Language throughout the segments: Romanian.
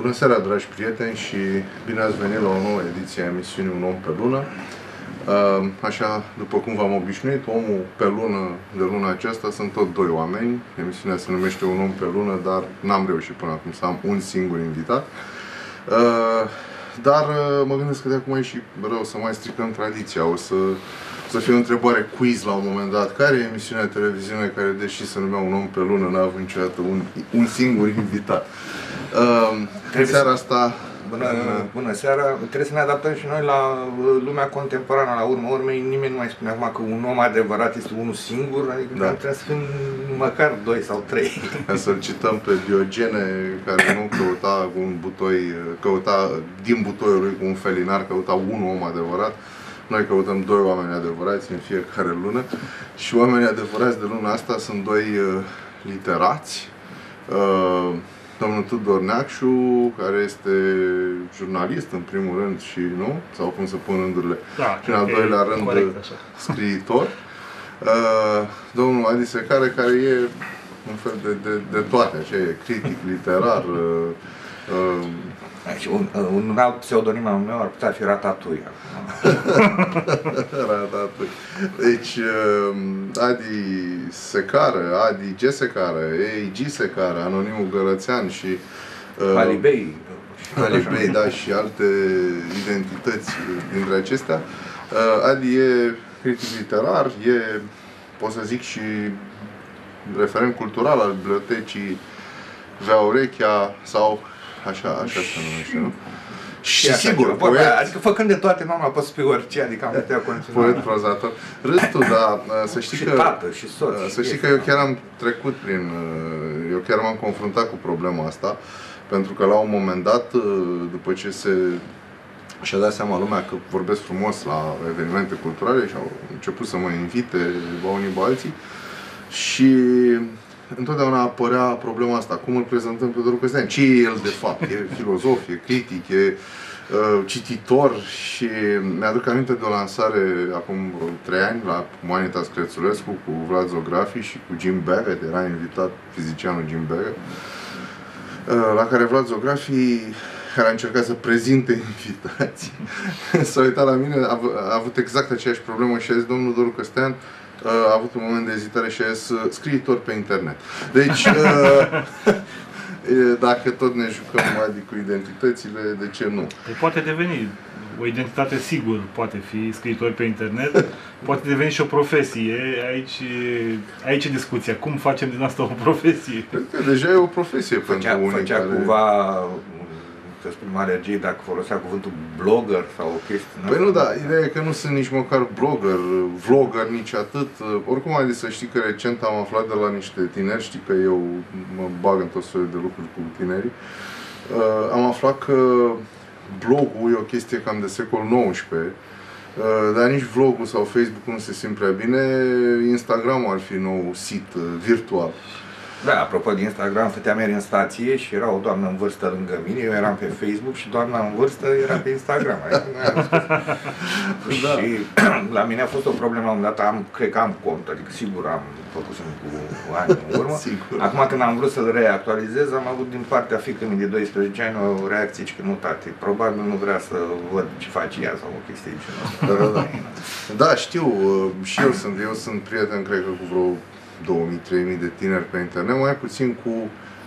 Bună seara, dragi prieteni, și bine ați venit la o nouă ediție a emisiunii Un om pe lună. Așa, după cum v-am obișnuit, omul pe lună de luna aceasta sunt tot doi oameni. Emisiunea se numește Un om pe lună, dar n-am reușit până acum să am un singur invitat. Dar mă gândesc că de acum e și rău să mai stricăm tradiția. O să fie o întrebare quiz la un moment dat. Care e emisiunea de televiziune care, deși se numea Un om pe lună, n-a avut niciodată un singur invitat? În seara asta... Bună seara! Trebuie să ne adaptăm și noi la lumea contemporană. La urma urmei, nimeni nu mai spune acum că un om adevărat este unul singur, adică trebuie să fim măcar 2 sau 3. Să-l cităm pe Diogene, care nu căuta un butoi, căuta din butoiul lui cu un felinar, căuta un om adevărat. Noi căutăm 2 oameni adevărați în fiecare lună și oamenii adevărați de luna asta sunt 2 literați. Domnul Tudor Neacșu, care este jurnalist în primul rând și, nu? Sau cum să pun rândurile? Da, și în al doilea rând corect, scriitor. Domnul Adi Secare, care e un fel de toate, așa, e critic literar. Un alt pseudonim al meu ar putea fi Ratatouille. Ratatouille. Deci, Adi Secară, Adi G. Secară, G. Secară, Anonimul Gărățean și Alibei. Alibei, da, și alte identități dintre acestea. Adi e critic literar, e, pot să zic, și referent cultural al bibliotecii Vea Urechea, sau așa se numește, nu? Și sigur, poet. Adică făcând de toate, nu poți să fii orice, adică am putea continua. Poet, prozator. Râstul, dar să știi și că... tată, și soț. Să știi că eu chiar am trecut prin... Eu chiar m-am confruntat cu problema asta, pentru că la un moment dat, după ce și-a dat seama lumea că vorbesc frumos la evenimente culturale și au început să mă invite, unii pe alții, și întotdeauna apărea problema asta. Cum îl prezentăm pe Doru Căstean? Ce e el de fapt? E filozof, e critic, e cititor. Și mi-aduc aminte de o lansare acum 3 ani la Humanitas Crețulescu cu Vlad Zografi și cu Jim Barrett. Era invitat fizicianul Jim Barrett, la care Vlad Zografi, care a încercat să prezinte invitații, s-a uitat la mine, a avut exact aceeași problemă și a zis: domnul Doru Căstean a avut un moment de ezitare și a zis: scriitor pe internet. Deci, dacă tot ne jucăm, adică, cu identitățile, de ce nu? Poate deveni o identitate, sigur, poate fi scriitor pe internet, poate deveni și o profesie. Aici e discuția. Cum facem din asta o profesie? Cred că deja e o profesie pentru unii făcea care... cumva, să spun, alergie dacă folosea cuvântul blogger sau o chestie. Păi nu, da, ideea e că nu sunt nici măcar blogger, vlogger, nici atât. Oricum, adică să știi că recent am aflat de la niște tineri, știi că eu mă bag în tot soiul de lucruri cu tinerii, am aflat că blogul e o chestie cam de secol XIX, dar nici vlogul sau Facebook nu se simt prea bine. Instagram ar fi nou sit virtual. Da, apropo de Instagram, stăteam ieri în stație și era o doamnă în vârstă lângă mine, eu eram pe Facebook și doamna în vârstă era pe Instagram. Da. Și la mine a fost o problemă, la un dat, cred că am cont, adică sigur am făcut cu ani în urmă. Acum când am vrut să-l reactualizez, am avut din partea fiică-mi de 12 ani o reacție că nu, tati, probabil nu vrea să văd ce face ea sau o chestie de genul ăsta. Da, știu, și eu sunt prieten, cred că cu vreo 2000-3000 de tineri pe internet, mai puțin cu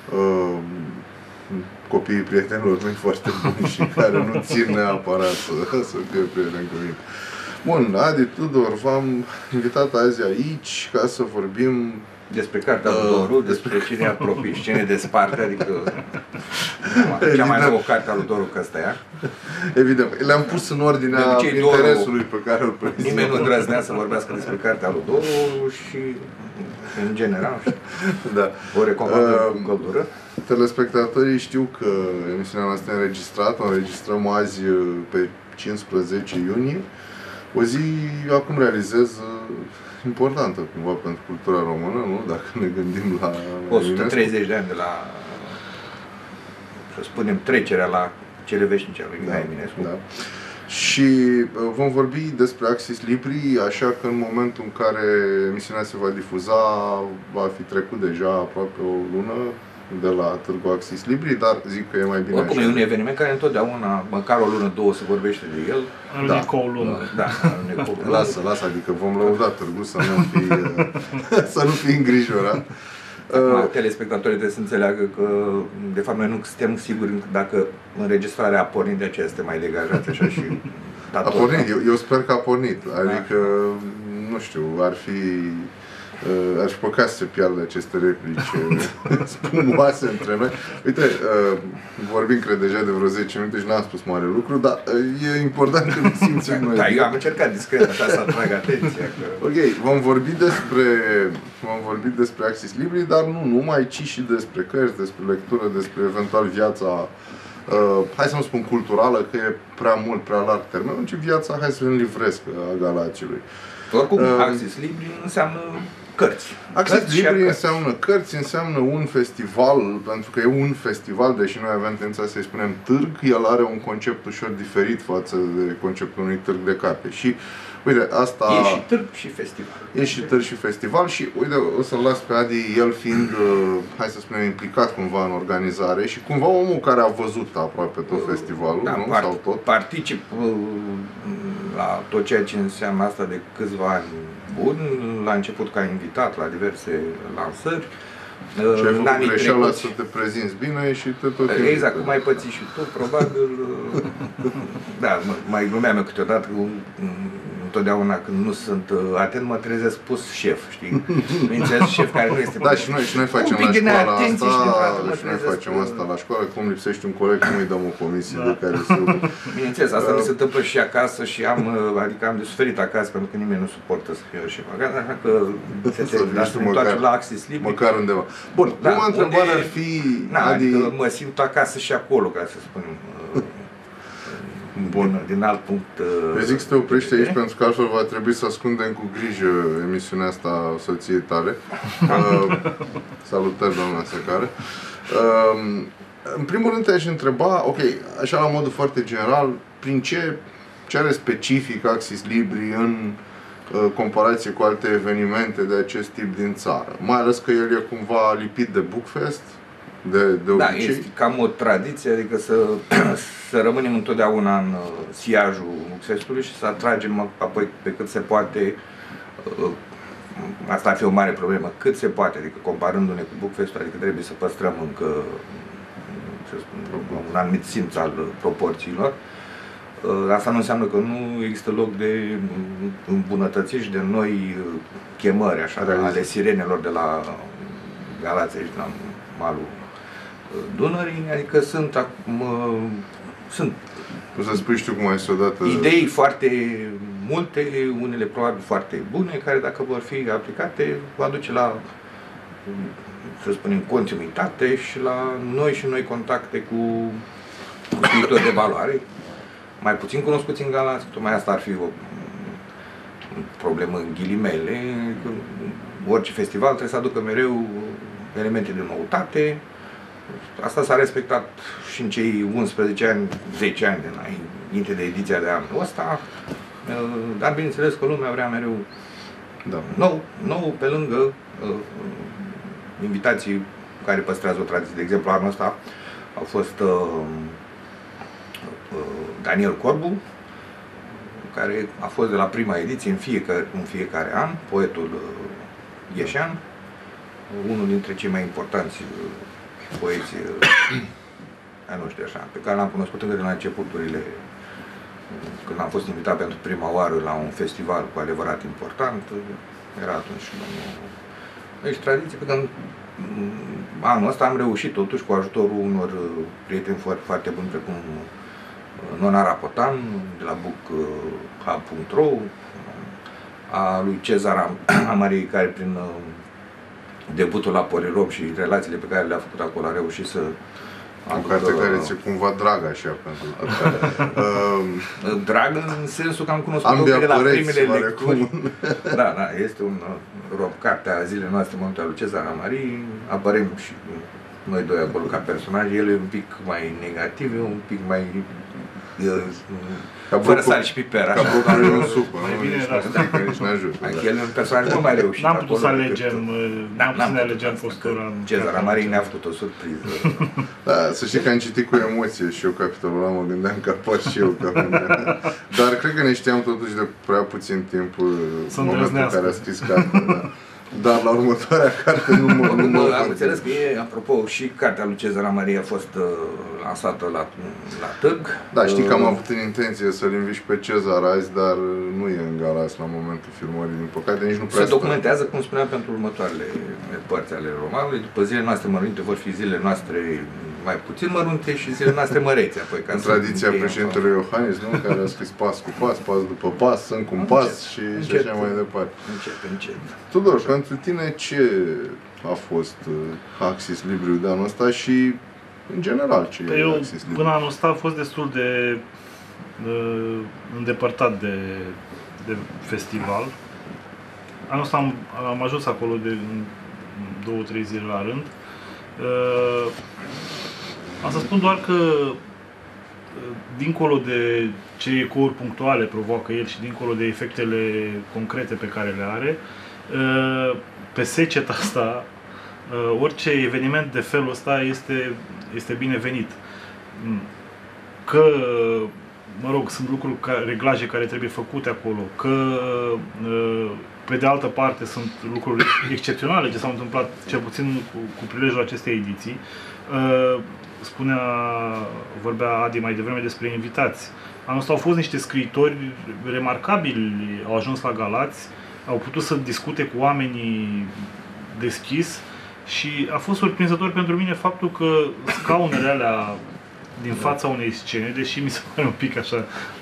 copiii prietenilor mei foarte buni și care nu țin neapărat să fie prieteni cu mine. Bun, Adi Tudor, v-am invitat azi aici ca să vorbim despre cartea lui Doru, despre cine a apropie și cine desparte, adică cea mai nouă carte a lui Doru Căstean. Evident, le-am pus în ordinea interesului pe care îl prezint. Nimeni nu îndrăznea să vorbească despre cartea lui Doru și, în general, da. O recomandă cu căldură. Telespectatorii știu că emisiunea noastră e înregistrată, o înregistrăm azi pe 15 iunie. O zi, acum realizez, importantă cumva pentru cultura română, nu? Dacă ne gândim la 130 de ani de la, să spunem, trecerea la cele veșnice a lui Mihai Eminescu. Da. Și vom vorbi despre Axis Libri, așa că în momentul în care emisiunea se va difuza, va fi trecut deja aproape o lună de la Târgu Axis Libri, dar zic că e mai bine oricum așa. e un eveniment care întotdeauna, măcar o lună, două, se vorbește de el. Alunecă o lună. Da, alunecă o lună. Lasă, adică vom lăuda Târgu să să nu fii îngrijorat. Telespectatorii trebuie să înțeleagă că, de fapt, noi nu suntem siguri dacă înregistrarea a pornit, de aceea este mai degajați așa și a pornit, eu sper că a pornit, adică, nu știu, ar fi păcat să se piardă aceste replici spumoase între noi. Uite, vorbim, cred, deja de vreo 10 minute și n-am spus mare lucru, dar e important că ne simțim noi. Da, eu am încercat discret așa să atrag atenția. Că... Ok, vom vorbi despre Axis Libri, dar nu numai, ci și despre cărți, despre lectură, despre eventual viața, hai să nu spun culturală, că e prea mult, prea larg termenul, ci viața, hai să ne livresc a Galațiului. Oricum, Axis Libri înseamnă cărți. Axis Libri înseamnă cărți, înseamnă un festival, pentru că e un festival, deși noi avem tendința să-i spunem târg, el are un concept ușor diferit față de conceptul unui târg de carte. Și, uite, asta... E și târg și festival. E și târg și festival și, uite, o să-l las pe Adi, el fiind, hai să spunem, implicat cumva în organizare și cumva omul care a văzut aproape tot festivalul, da, nu? Sau tot? Particip la tot ceea ce înseamnă asta de câțiva ani buni, la început ca invitat la diverse lansări. Și ai făcut greșeala să te prezinți bine și te tot exact, cum ai pățit și tu, probabil. Da, mai glumeam eu câteodată, întotdeauna când nu sunt atent, mă trezesc spus șef, știi? Bineînțeles, șef care nu este... Da, și noi facem la școala asta, și noi facem asta la școală, cum lipsește un coleg, cum îi dăm o comisie de care să... Bineînțeles, asta mi se întâmplă și acasă și am de suferit acasă, pentru că nimeni nu suportă să fiu șef acasă, așa că se întoarce la Axis Libri. Măcar undeva. Bun, prima întrebare ar fi... Adică mă simt acasă și acolo, ca să spunem. Bun, din alt punct... Eu zic să te oprești aici, pentru că altfel va trebui să ascundem cu grijă emisiunea asta soției tale. Salutări, doamna Secară. În primul rând te-aș întreba, ok, așa la modul foarte general, prin ce are specific Axis Libri în comparație cu alte evenimente de acest tip din țară? Mai ales că el e cumva lipit de Bookfest, de obicei. Da, este cam o tradiție, adică să rămânem întotdeauna în siajul Bookfestului și să atragem apoi pe cât se poate, asta ar fi o mare problemă, cât se poate, adică comparându-ne cu Bookfestul, adică trebuie să păstrăm încă, să spun, un anumit simț al proporțiilor. Asta nu înseamnă că nu există loc de îmbunătățiri și de noi chemări, așa, ale sirenelor de la Galați, aici, la malul Dunării, adică sunt o să spui, știu cum ai să odată... idei foarte multe, unele probabil foarte bune, care dacă vor fi aplicate, va duce la, să spunem, continuitate și la noi contacte cu scriitori de valoare, mai puțin cunoscuți în Galați, tocmai asta ar fi o problemă în ghilimele. Orice festival trebuie să aducă mereu elemente de noutate. Asta s-a respectat și în cei 11 ani, 10 ani înainte de ediția de anul ăsta, dar bineînțeles că lumea vrea mereu nou pe lângă invitații care păstrează o tradiție. De exemplu, anul ăsta a fost Daniel Corbu, care a fost de la prima ediție în fiecare an, poetul ieșean, unul dintre cei mai importanți poeți ai noștri, așa, pe care l-am cunoscut încă de la începuturile, când am fost invitat pentru prima oară la un festival cu adevărat important, era atunci deci tradiție, pentru că anul ăsta am reușit totuși cu ajutorul unor prieteni foarte, foarte buni, precum Nona Rapotan, de la bookhub.ro, a lui Cezar Amari, care prin debutul la Polirom și relațiile pe care le-a făcut acolo a reușit să o carte care ți-e cumva dragă așa pentru dragă în sensul că am cunoscut-o de la primele lecturi. Da, este un cartea zilei noastre, în momentul lui Cezar Amari, apărem și noi doi acolo ca personaje, el e un pic mai negativ, un pic mai fără sare și piper. Ca broccoli în supă, Mai nu? bine Nici era. nu strică, nici nu ajută. El în personaj mult mai reușit. N-am putut să acolo alegem, decât- n-am putut să ne alegem postura. Cezar Marin ne-a făcut o surpriză. Da, să știi că am citit cu emoție și eu capitolul ăla, mă gândeam că apar și eu ca mine. Dar cred că ne știam totuși de prea puțin timp în momentul în care a scris cartea. Da. Dar la următoarea carte nu mă... Am înțeles că e, apropo, și cartea lui Cezar Maria a fost lansată la Târg. Da, știi că am avut în intenție să-l invit și pe Cezar azi, dar nu e în Galați la momentul filmării, din păcate, nici nu prea Se documentează, cum spuneam, pentru următoarele părți ale romanului. După zilele noastre mărunte vor fi zilele noastre mai puțin mărunte și zilele noastre mărețe. Apoi, ca în tradiția președintelui Iohannis, nu? Care a scris pas cu pas, pas după pas, sunt cu un pas și așa mai departe. Încet. Tudor, pentru tine ce a fost Axis Libriu de anul ăsta și în general ce e Eu, Axis Libriu? până anul ăsta, a fost destul de îndepărtat de festival. Anul ăsta am ajuns acolo de 2-3 zile la rând. Am să spun doar că dincolo de ce ecouri punctuale provoacă el și dincolo de efectele concrete pe care le are, pe seceta asta, orice eveniment de felul ăsta este binevenit. Că, mă rog, sunt lucruri, reglaje care trebuie făcute acolo, că pe de altă parte sunt lucruri excepționale ce s-au întâmplat, cel puțin cu prilejul acestei ediții. Vorbea Adi mai devreme despre invitați. Anul ăsta au fost niște scriitori remarcabili, au ajuns la Galați, au putut să discute cu oamenii deschis și a fost surprinzător pentru mine faptul că scaunele alea din fața unei scene, deși mi se pare un pic așa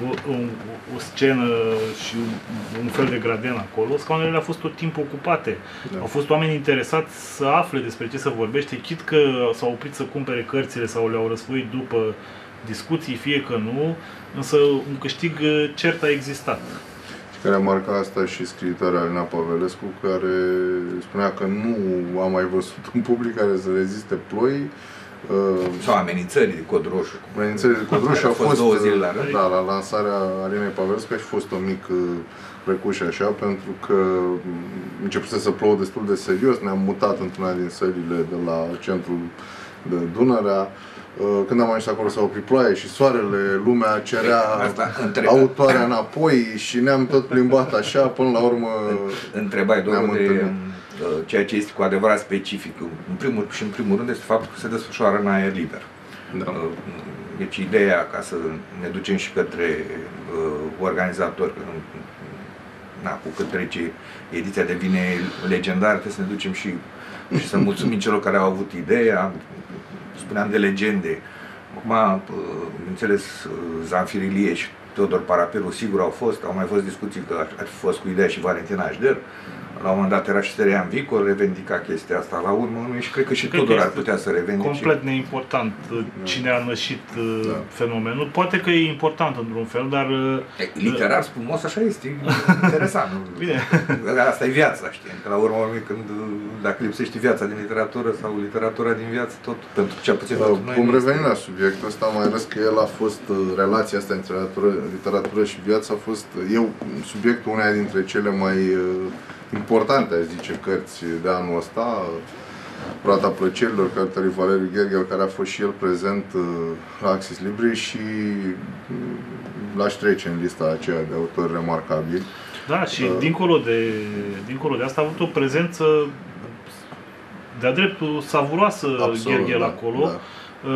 o scenă și un fel de graden acolo, scaunele au fost tot timpul ocupate. Da. Au fost oameni interesați să afle despre ce se vorbește, chit că s-au oprit să cumpere cărțile sau le-au răsfoit după discuții, fie că nu, însă un câștig cert a existat. Care marca asta și scriitoarea Alina Pavelescu, care spunea că nu a mai văzut un public care să reziste ploii. Sau amenințării de cod roșu. Amenințării de cod roșu a fost 2 zile la rând. Da, la lansarea Alinei Pavelescu a fost o mică precușă așa, pentru că începuse să plouă destul de serios. Ne-am mutat într-una din sălile de la centrul de Dunărea. Când am ajuns acolo s-a oprit ploaie și soarele, lumea cerea autoarea înapoi și ne-am tot plimbat așa, până la urmă întrebai doar de ceea ce este cu adevărat specific. În primul rând este faptul că se desfășoară în aer liber. Da. Deci ideea, ca să ne ducem și către organizatori, cu cât trece ediția devine legendară, trebuie să ne ducem și să mulțumim celor care au avut ideea. Spuneam de legende. Acum, înțeles, Zanfir Ilie și Teodor Paraperu sigur au mai fost discuții că ar fi fost cu ideea și Valentina Așder. La un moment dat era și Sterian Vicor, revendica chestia asta la urmă și cred că și Tudor ar putea să revendice. Complet neimportant cine a nășit fenomenul. Poate că e important într-un fel, dar... Literar frumos, așa este, interesant. Bine. Asta e viața, știi? Că la urmă, dacă lipsește viața din literatură sau literatura din viață, tot pentru cel puțin pentru noi. Vom reveni la subiectul ăsta, mai ales că el a fost, relația asta între literatură și viață a fost, subiectul uneia dintre cele mai importante, aș zice, cărți de anul ăsta, Roata plăcerilor, cartea lui Valeriu Gherghel, care a fost și el prezent la Axis Libri și l-aș trece în lista aceea de autori remarcabili. Da, și dincolo de asta a avut o prezență de-a dreptul savuroasă Gherghel acolo. Da.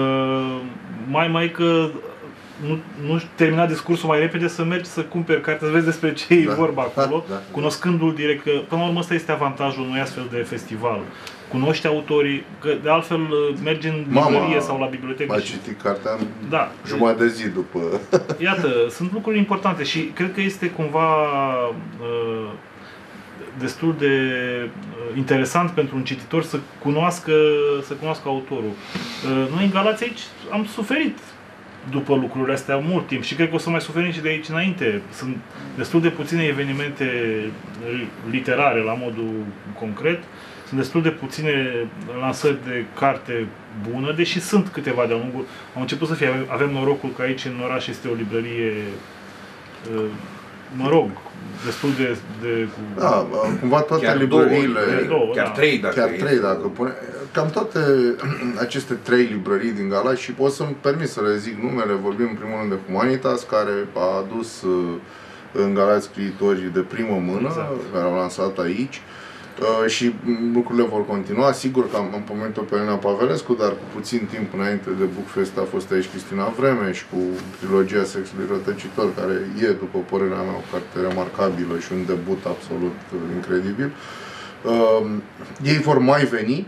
Mai că nu termina discursul mai repede să mergi să cumperi carte, să vezi despre ce e vorba acolo, cunoscându-l direct, că până la urmă ăsta este avantajul unui astfel de festival. Cunoști autorii, că de altfel mergi în librărie sau la bibliotecă. Ai citit cartea da. Jumătate de zi după. Iată, sunt lucruri importante și cred că este cumva destul de interesant pentru un cititor să cunoască autorul. Noi în Galați aici am suferit după lucrurile astea mult timp și cred că o să mai suferim și de aici înainte. Sunt destul de puține evenimente literare la modul concret, sunt destul de puține lansări de carte bună, deși sunt câteva de-a lungul. Am început să fie, avem norocul că aici în oraș este o librărie, mă rog, destul de da, cumva toate librăriile, chiar trei dacă pune, cam toate aceste 3 librării din Galați, și pot să-mi permit să le zic numele, vorbim în primul rând de Humanitas, care a adus în Galați scriitori de primă mână, exact, care au lansat aici. Și lucrurile vor continua. Sigur că am pomenit-o pe Elena Pavelescu, dar cu puțin timp înainte de Bookfest a fost aici Cristina Vremeș cu trilogia Sexului Rătăcitor, care e, după părerea mea, o carte remarcabilă și un debut absolut incredibil. Ei vor mai veni.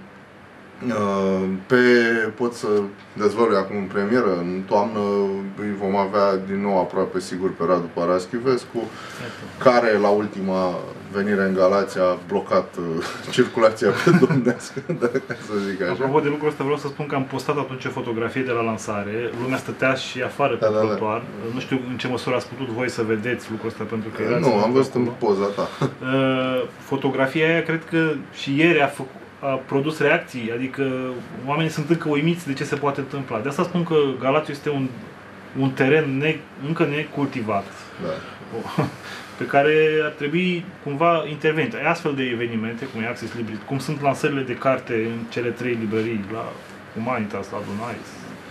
Pot să dezvălui acum în premieră, în toamnă îi vom avea din nou aproape sigur pe Radu Paraschivescu, care la ultima venire în Galați a blocat circulația pe domnească, ca să zic așa. Apropo de lucrul ăsta, vreau să spun că am postat atunci o fotografie de la lansare, lumea stătea și afară pe trotuar. Nu știu în ce măsură ați putut voi să vedeți lucrul ăsta, pentru că erați... Nu, am văzut în poza ta. Fotografia aia cred că și ieri a produs reacții, adică oamenii sunt încă uimiți de ce se poate întâmpla. De asta spun că Galațiul este un teren încă necultivat, da, pe care ar trebui cumva intervenit. Ai astfel de evenimente, cum e Access Libri, cum sunt lansările de carte în cele 3 librării, la Humanitas, la Dunais,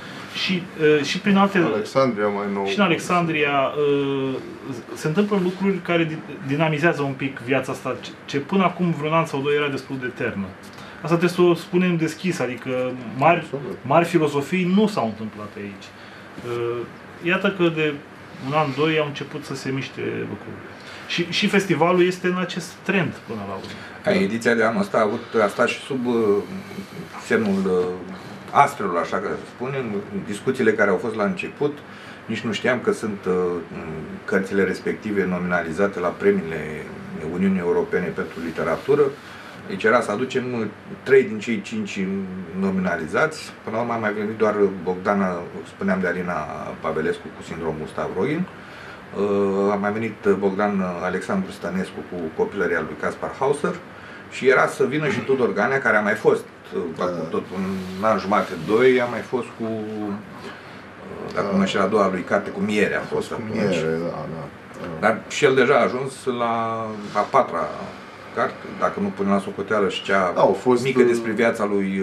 și prin alte... Alexandria mai nou. Și în Alexandria se întâmplă lucruri care dinamizează un pic viața asta, ce până acum vreun an sau 2 era destul de eternă. Asta trebuie să o spunem deschis, adică mari filozofii nu s-au întâmplat aici. Iată că de un an, 2 au început să se miște lucrurile. Și festivalul este în acest trend până la urmă. Ediția de anul ăsta a stat și sub semnul astrelor, așa că spunem, discuțiile care au fost la început, nici nu știam că sunt cărțile respective nominalizate la premiile Uniunii Europene pentru literatură. Deci era să aducem 3 din cei 5 nominalizați. Până la urmă a mai venit doar Bogdana, spuneam, de Alina Pavelescu cu sindromul Stavroin. A mai venit Bogdan Alexandru Stănescu cu Copilăria lui Caspar Hauser. Și era să vină și Tudor Ganea, care a mai fost tot un an jumate, 2, a mai fost cu, dacă nu și la 2-a lui carte, cu Miere a fost atunci. Miere, da. Dar și el deja a ajuns la a 4-a carte, dacă nu pune la socoteală și cea mică despre viața lui,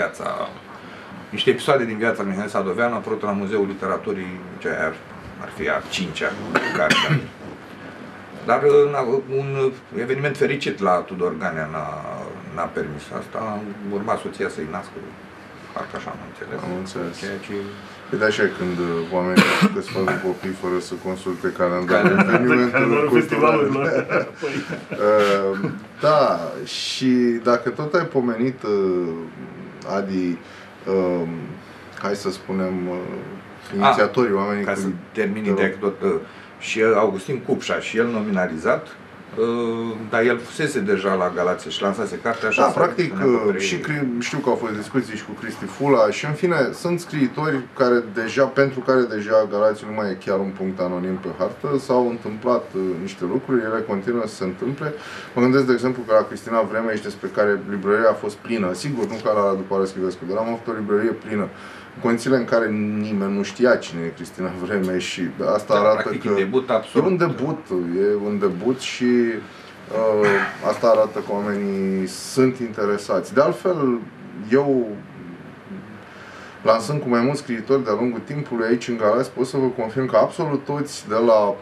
niște episoade din viața lui Mihai Sadoveanu, a apărut la Muzeul Literaturii, ce ar fi a 5-a carte. Dar un eveniment fericit la Tudor Ganea n-a permis asta. Urma soția să-i nască, parcă așa am înțeles. Am înțeles. E de așa când oamenii să facă copii fără să consulte calendarul evenimentelor culturale. Da, și dacă tot ai pomenit, Adi, hai să spunem, inițiatorii, oamenii... Ca să termini de tot... Și Augustin Cupșa, și el nominalizat, dar el fusese deja la Galați și lansase cartea așa. Da, practic, și știu că au fost discuții și cu Cristi Fula și în fine, sunt scriitori pentru care deja Galați nu mai e chiar un punct anonim pe hartă, s-au întâmplat niște lucruri, ele continuă să se întâmple. Mă gândesc, de exemplu, că la Cristina Vremeș, despre care librăria a fost plină, sigur, nu ca la Radu Paraschivescu, dar am avut o librărie plină, condițiile în care nimeni nu știa cine e Cristina Vremeș și asta arată practic, că e un debut și asta arată că oamenii sunt interesați. De altfel, eu, lansând cu mai mulți scriitori de-a lungul timpului aici în Galați, pot să vă confirm că absolut toți, de la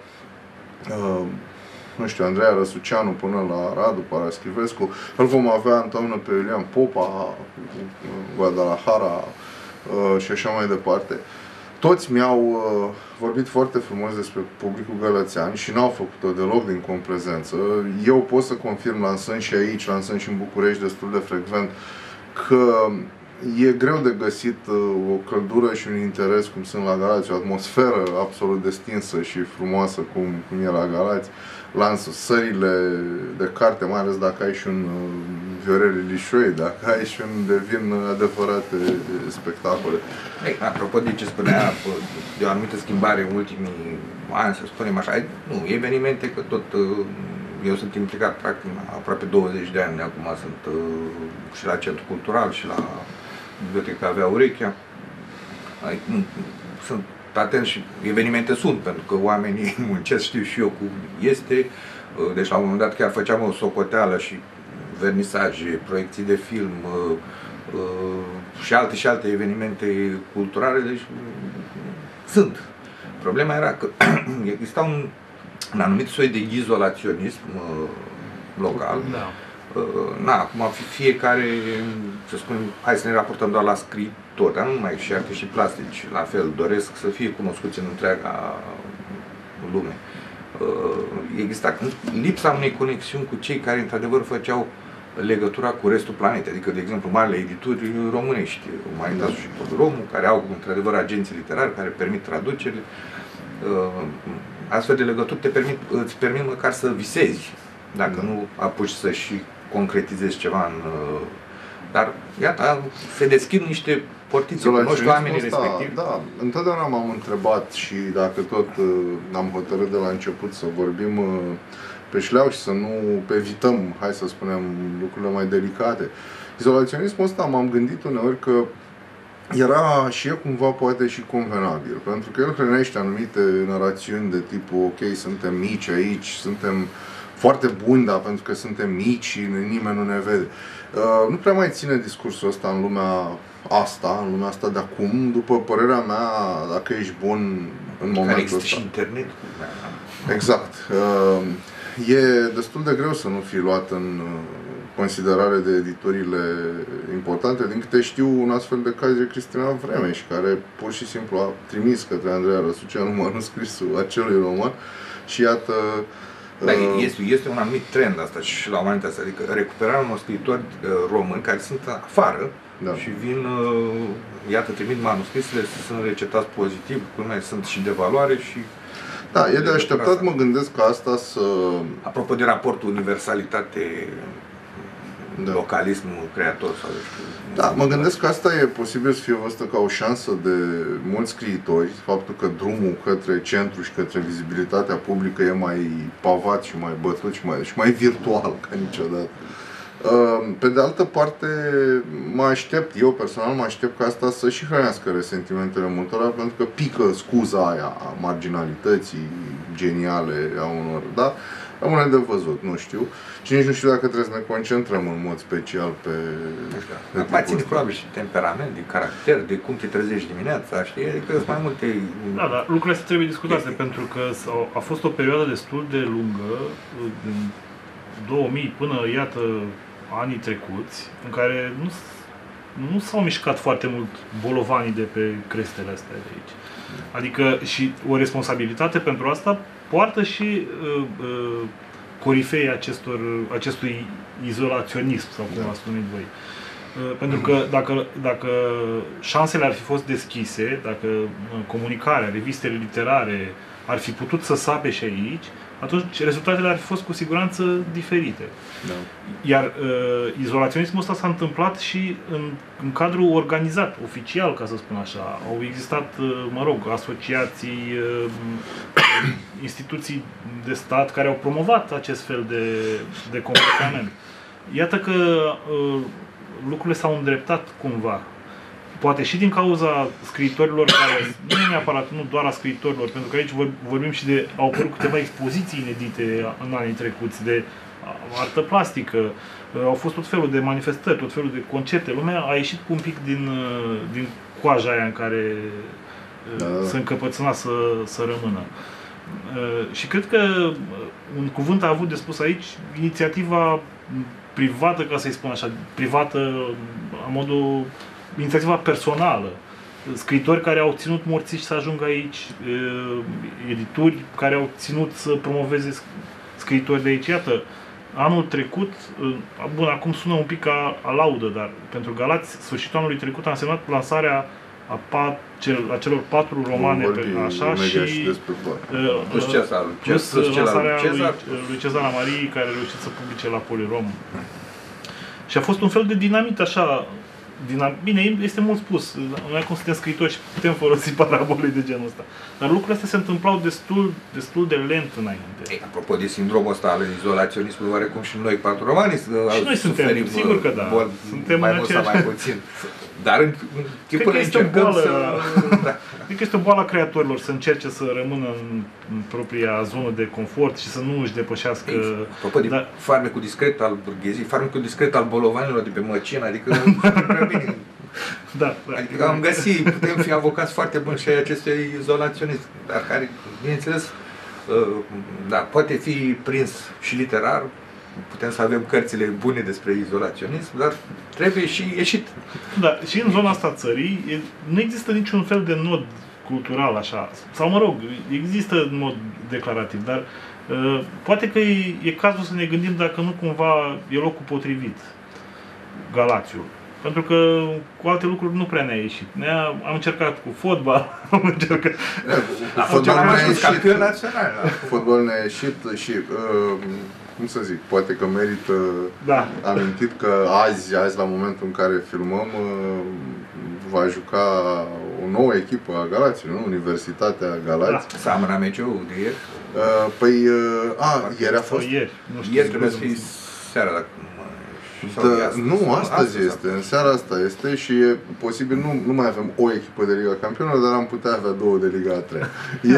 Andreea Răsuceanu până la Radu Paraschivescu, îl vom avea în toamnă pe Iulian Popa, Guadalajara, și așa mai departe. Toți mi-au vorbit foarte frumos despre publicul gălățean și n-au făcut-o deloc din complezență. Eu pot să confirm, lansând și aici, lansând și în București destul de frecvent, că e greu de găsit o căldură și un interes cum sunt la Galați, o atmosferă absolut destinsă și frumoasă cum e la Galați. Lansările de carte, mai ales dacă ai și un Viorel Ilișoi, dacă ai și un devin adevărate spectacole. Apropo de ce spunea, de o anumită schimbare în ultimii ani, să spunem așa, nu, evenimente, că tot eu sunt implicat practic aproape 20 de ani, acum sunt și la Centru Cultural și la Biblioteca Avea Urechea. Sunt atent și evenimente sunt, pentru că oamenii muncesc, știu și eu cum este. Deci la un moment dat chiar făceam o socoteală și vernisaje, proiecții de film și alte evenimente culturale, deci sunt. Problema era că exista un anumit soi de izolaționism local. Acum fiecare, să spunem, hai să ne raportăm doar la scriitori, dar nu numai, și artiști plastici, la fel, doresc să fie cunoscuți în întreaga lume. Exista lipsa unei conexiuni cu cei care într-adevăr făceau legătura cu restul planetei, adică, de exemplu, marile edituri românești, Umanitasul și Podromul, care au într-adevăr agenții literari care permit traducerile. Astfel de legături îți permit măcar să visezi, dacă nu apuci să și concretizezi ceva dar, iată, se deschid niște portițe, cunoști oamenii respectivi. Da, întotdeauna m-am întrebat și dacă tot am hotărât de la început să vorbim pe șleau și să nu evităm, hai să spunem, lucrurile mai delicate. Izolaționismul ăsta m-am gândit uneori că era și el cumva poate și convenabil, pentru că el hrănește anumite narațiuni de tipul ok, suntem mici aici, suntem foarte buni, dar pentru că suntem mici și nimeni nu ne vede. Nu prea mai ține discursul ăsta în lumea asta de acum, după părerea mea, dacă ești bun în momentul ăsta. Și internet. Exact. E destul de greu să nu fii luat în considerare de editorile importante. Din câte știu, un astfel de caz e Cristina Vremeș, care pur și simplu a trimis către Andreea Răsuceanu manuscrisul acelui roman și iată. Da, este un anumit trend asta și la momentul ăsta, adică recuperarea unor scriitori români care sunt afară și vin, iată, trimit manuscrisele, sunt recetați pozitiv, culmea, sunt și de valoare și... Da, e de așteptat, mă gândesc că asta să... Apropo de raportul universalitate, localism, creator sau știu... Da, mă gândesc că asta e posibil să fie văzută ca o șansă de mulți scriitori, faptul că drumul către centru și către vizibilitatea publică e mai pavat și mai bătut și mai virtual ca niciodată. Pe de altă parte, eu personal mă aștept ca asta să și hrănească resentimentele multora, pentru că pică scuza aia a marginalității geniale a unor, da? Rămâne de văzut, nu știu. Și nici nu știu dacă trebuie să ne concentrăm în mod special pe... Mai ține probabil și temperament, de caracter, de cum te trezești dimineața, știi? Adică sunt mai multe... Da, dar lucrurile astea trebuie discutate, pentru că a fost o perioadă destul de lungă, din 2000 până, iată, anii trecuți, în care nu s-au mișcat foarte mult bolovanii de pe crestele astea de aici. Adică și o responsabilitate pentru asta poartă și corifeii acestui izolaționism, sau cum ați numit voi. Pentru că dacă șansele ar fi fost deschise, dacă comunicarea, revistele literare ar fi putut să sape și aici, atunci rezultatele ar fi fost cu siguranță diferite. Da. Iar izolaționismul ăsta s-a întâmplat și în cadrul organizat, oficial, ca să spun așa. Au existat, asociații, instituții de stat care au promovat acest fel de comportament. Iată că lucrurile s-au îndreptat cumva. Poate și din cauza scriitorilor care, nu neapărat, nu doar a scriitorilor, pentru că aici vorbim și au apărut câteva expoziții inedite în anii trecuți de artă plastică, au fost tot felul de manifestări, tot felul de concerte. Lumea a ieșit cu un pic din coaja aia în care se încăpățâna să rămână. Și cred că un cuvânt a avut de spus aici inițiativa privată, ca să-i spun așa, privată, a modul inițiativa personală. Scriitori care au ținut morțiși să ajungă aici, edituri care au ținut să promoveze scriitori de aici. Iată, anul trecut, bun, acum sună un pic ca laudă, dar pentru Galați, sfârșitul anului trecut a însemnat lansarea a celor 4 romane, așa, și plus lansarea lui Cezar Amarii, care a reușit să publice la Polirom. Și a fost un fel de dinamit așa. Bine, este mult spus. Noi acum suntem scriitori și putem folosi parabole de genul ăsta. Dar lucrurile astea se întâmplau destul de lent înainte. Ei, apropo de sindromul ăsta al izolaționismului, oarecum și noi patru romani și noi suntem, sigur că da. Suntem mai mult sau mai puțin. Dar în timpul încercăm să... Cred că este o boală a creatorilor să încerce să rămână în propria zonă de confort și să nu își depășească... Apropo de farmecul discret al burghezii, farmecul discret al bolovanilor de pe Măcin, adică prea bine. Da. Adică am găsit, putem fi avocați foarte buni și ai acestui izolaționist, dar care, bineînțeles, da, poate fi prins și literar. Putem să avem cărțile bune despre izolaționism, dar trebuie și ieșit. Da, și în zona asta țării nu există niciun fel de nod cultural așa. Sau mă rog, există în mod declarativ, dar poate că e cazul să ne gândim dacă nu cumva e locul potrivit Galațiul. Pentru că cu alte lucruri nu prea ne-a ieșit. Am încercat cu fotbal, am încercat... Fotbalul ne-a ieșit. Fotbalul ne-a ieșit și... cum să zic, poate că merită amintit că azi la momentul în care filmăm, va juca o nouă echipă a Galațiului, nu? Universitatea Galați. Seamănă meciul de ieri? Ieri a fost? Ieri trebuie să fie seara, dacă nu, astăzi este, în seara asta este și e posibil, nu mai avem o echipă de Liga Campionilor, dar am putea avea două de Liga a treia.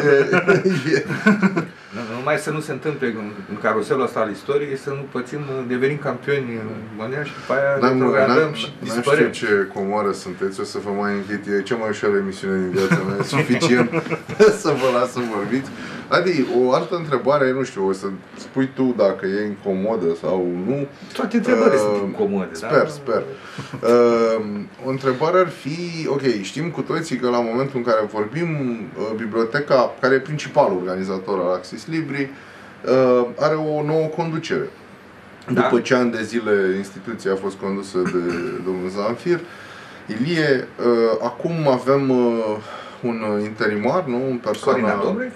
Numai să nu se întâmple în caruselul ăsta al istoriei, să nu pățim, devenim campioni mondiali și după aia retrogradăm și dispărem. Nu știu ce comoară sunteți, o să vă mai închid, e cea mai ușoară emisiune din viața mea, e suficient să vă las să vorbiți. Adi, o altă întrebare, nu știu, o să spui tu dacă e incomodă sau nu. Toate întrebările sunt incomode, Sper. O întrebare ar fi, ok, știm cu toții că la momentul în care vorbim, biblioteca, care e principalul organizator al Axis Libri, are o nouă conducere. După ce ani de zile instituția a fost condusă de domnul Zamfir Ilie, acum avem un interimar, nu? Un persoană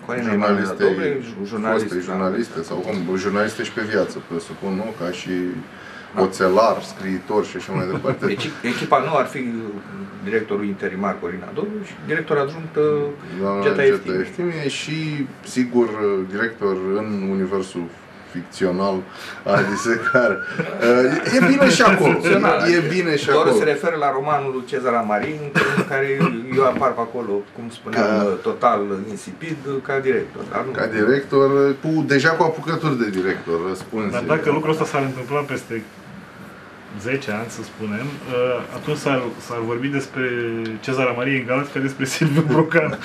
jurnaliste sau jurnaliste și pe viață, presupun, nu? Ca și oțelar, scriitor și așa mai departe. Deci echipa nouă ar fi directorul interimar Corina Dobru și director adjunct Geta Eftimie și, sigur, director în universul ficțional Adisecar. E bine și acolo. E bine și acolo. Se referă la romanul lui Cezara Marin, în care eu apar pe acolo, cum spuneam, total insipid, ca director. Ca director, deja cu apucături de director, răspunzi. Dar dacă lucrul ăsta s-ar întâmpla peste 10 ani, să spunem, atunci s-ar vorbi despre Cezara Marie în Galați ca despre Silviu Brocan.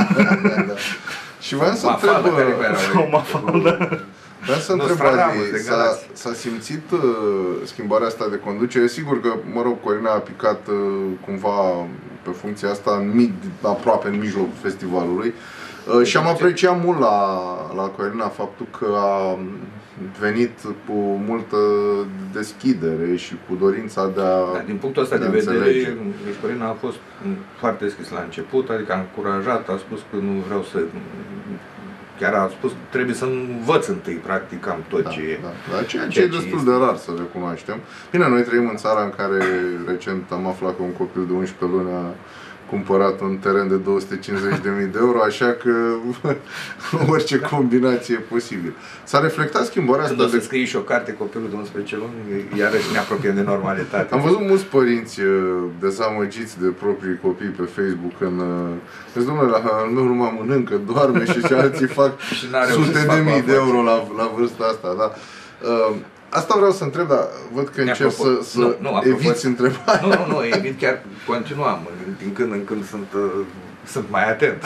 Și vreau să întreb... Vreau să întreb, s-a simțit schimbarea asta de conducere? Sigur că, mă rog, Corina a picat cumva pe funcția asta aproape în mijlocul festivalului și am apreciat mult la Corina faptul că a venit cu multă deschidere și cu dorința de a din punctul ăsta de vedere, Corina a fost foarte deschis la început, adică a încurajat, a spus că nu vreau să... Chiar a spus că trebuie să învăț întâi, practic, cam tot ce e. Dar ceea ce e destul de rar să recunoaștem. Bine, noi trăim în țara în care recent am aflat că un copil de 11 luni a cumpărat un teren de 250.000 de euro, așa că orice combinație e posibil. S-a reflectat schimbarea asta. Când o să scrii și o carte, copilul de 11 luni, iarăși ne apropiem de normalitate. Am văzut mulți părinți dezamăgiți de proprii copii pe Facebook în domnule, al meu numai mănâncă, doarme și alții fac sute de mii de euro la vârsta asta. Da? Asta vreau să întreb, dar văd că încerc să eviți întrebarea. Nu, evit, chiar continuam. Din când în când sunt mai atent.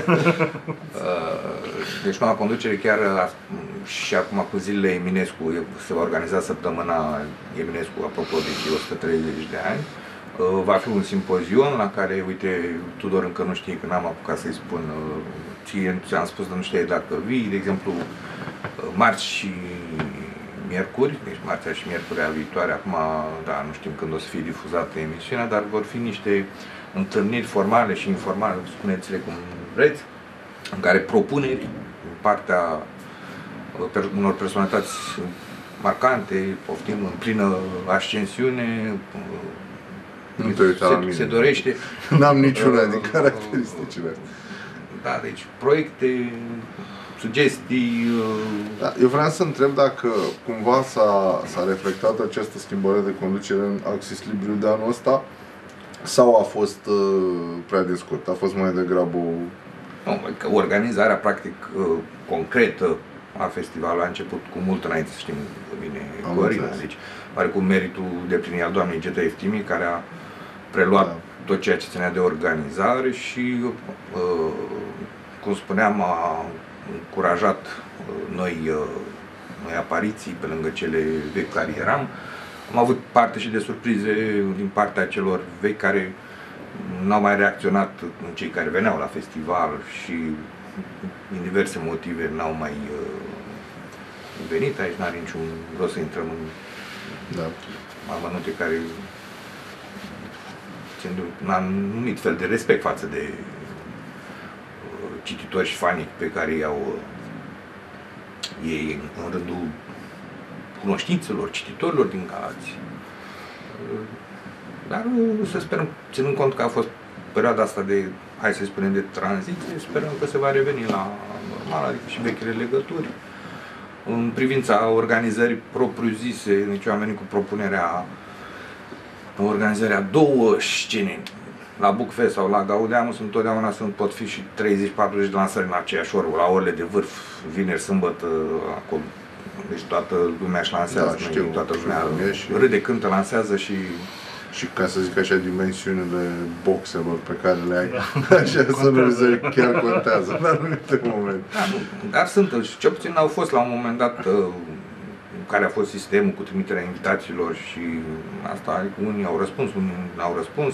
Deci noua conducere chiar și acum cu zilele Eminescu se va organiza săptămâna Eminescu, apropo de cei 130 de ani. Va fi un simpozion la care, uite, Tudor încă nu știe, că n-am apucat să-i spun, ți-am spus că nu știai dacă vii, de exemplu, marți și miercuri, deci marțea și miercurea viitoare, acum, da, nu știm când o să fie difuzată emisiunea, dar vor fi niște întâlniri formale și informale, spuneți-le cum vreți, în care propuneri din partea unor personalități marcante, poftim în plină ascensiune, nu te uita la mine. Se dorește. N-am niciuna din caracteristicile. Da, deci proiecte, sugestii. Da, eu vreau să întreb dacă cumva s-a reflectat această schimbare de conducere în Axis Libriu de anul ăsta sau a fost prea de scurt? A fost mai degrabă Nu, organizarea practic concretă a festivalului a început cu mult înainte, să știm bine, Corina. Deci, pare cu meritul de plin al doamnei Geta Eftimi, care a preluat tot ceea ce ținea de organizare și, cum spuneam, a încurajat noi apariții pe lângă cele vechi care eram. Am avut parte și de surprize din partea celor vechi care n-au mai reacționat, cei care veneau la festival și din diverse motive n-au mai venit. Aici n-are niciun rost să intrăm în amănunte care țin de un anumit fel de respect față de cititori și fani pe care ei în rândul cunoștințelor, cititorilor din Galați. Dar să sperăm, ținând cont că a fost perioada asta de, hai să spunem, de tranziție, sperăm că se va reveni la normal, adică și vechile legături. În privința organizării propriu-zise, nici eu am venit cu propunerea organizarea două scene. La Bookfest sau la Gaudeamus întotdeauna pot fi și 30-40 de lansări în aceeași oră, la orele de vârf, vineri, sâmbătă, acolo. Deci toată lumea își lansează, toată lumea râde, cântă, lansează și ca să zic așa, dimensiunile boxelor pe care le ai, așa să nu zic, chiar contează în anumite momente. Dar sunt, cel puțin au fost la un moment dat care a fost sistemul cu trimiterea invitațiilor și asta, adică unii au răspuns, unii n-au răspuns.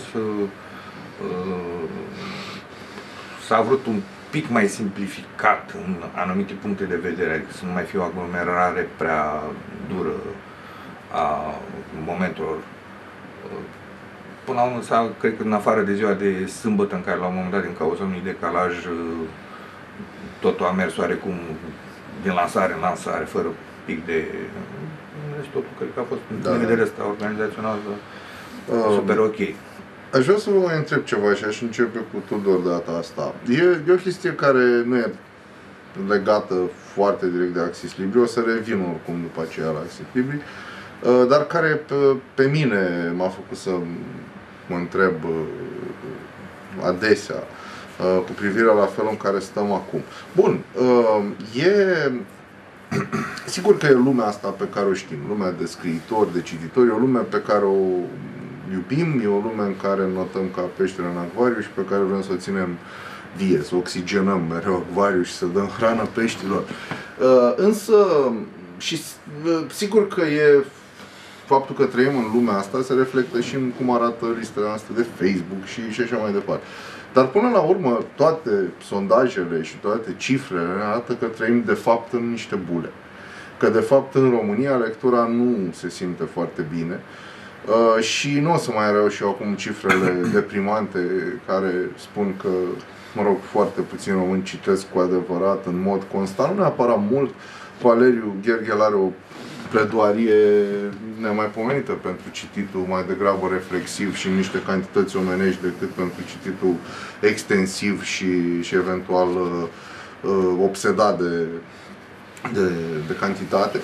S-a vrut un pic mai simplificat în anumite puncte de vedere, adică să nu mai fie o aglomerare prea dură a momentelor. Până la urmă, cred că în afară de ziua de sâmbătă, în care la un moment dat, din cauza unui decalaj, totul a mers oarecum din lansare în lansare, fără pic de... Deci totul cred că a fost, din vedere ăsta organizațional, super ok. Aș vrea să vă mai întreb ceva și aș începe cu Tudor data asta. E o chestie care nu e legată foarte direct de Axis Libri, o să revin oricum după aceea la Axis Libri, dar care pe mine m-a făcut să mă întreb adesea cu privire la felul în care stăm acum. Bun, sigur că e lumea asta pe care o știm, lumea de scriitori, de cititori, e o lume pe care o iubim, e o lume în care notăm ca peștera în acvariu și pe care vrem să o ținem vie, să oxigenăm mereu acvariu și să dăm hrană peștilor. Însă, și sigur că e faptul că trăim în lumea asta se reflectă și în cum arată listele noastre de Facebook și așa mai departe. Dar până la urmă, toate sondajele și toate cifrele arată că trăim de fapt în niște bule. Că de fapt în România lectura nu se simte foarte bine. Și nu o să mai rău și eu acum cifrele deprimante care spun că, mă rog, foarte puțini români citesc cu adevărat, în mod constant, nu neapărat mult. Valeriu Gherghel are o pledoarie nemaipomenită pentru cititul mai degrabă reflexiv și în niște cantități omenești decât pentru cititul extensiv și eventual obsedat de cantitate.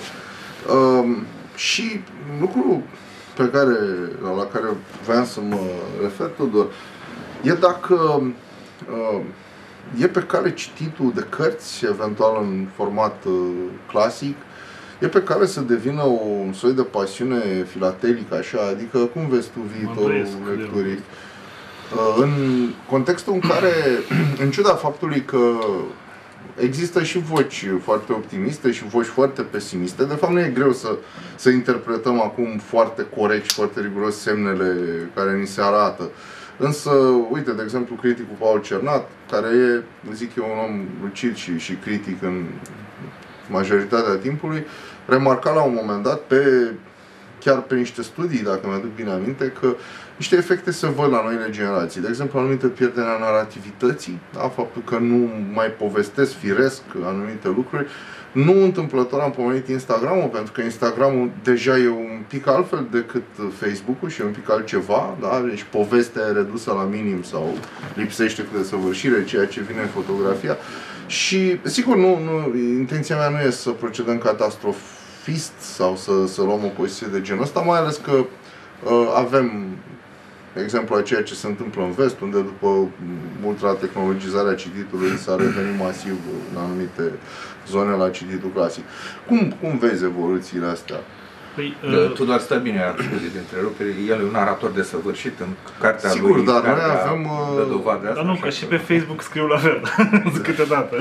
Și lucrul la care vreau să mă refer, Tudor, e dacă e pe cale cititul de cărți, eventual în format clasic, e pe cale să devină un soi de pasiune filatelică, așa, adică cum vezi tu viitorul lecturii? În contextul în care, în ciuda faptului că există și voci foarte optimiste și voci foarte pesimiste, de fapt nu e greu să interpretăm acum foarte corect și foarte riguros semnele care ni se arată. Însă, uite, de exemplu, criticul Paul Cernat, care e, zic eu, un om lucid și critic în majoritatea timpului, remarca la un moment dat, chiar pe niște studii, dacă mi-aduc bine aminte, că niște efecte se văd la noile generații. De exemplu, anumită pierdere a narativității, da? Faptul că nu mai povestesc firesc anumite lucruri, Nu întâmplător am pomenit Instagram-ul, pentru că Instagram-ul deja e un pic altfel decât Facebook-ul și e un pic altceva, da? Deci povestea e redusă la minim sau lipsește cu desăvârșire ceea ce vine în fotografia. Și, sigur, intenția mea nu e să procedăm catastrofist sau să luăm o poziție de genul ăsta, mai ales că avem exemplu a ceea ce se întâmplă în vest, unde după ultratehnologizarea cititului s-a revenit masiv în anumite zone la cititul clasic. Cum vezi evoluțiile astea? Păi, Tudor stă bine, scuze de întrerupere, el e un narator desăvârșit în cartea sigur, lui. Dar noi avem... Dar nu, că și pe Facebook scriu la fel, câteodată.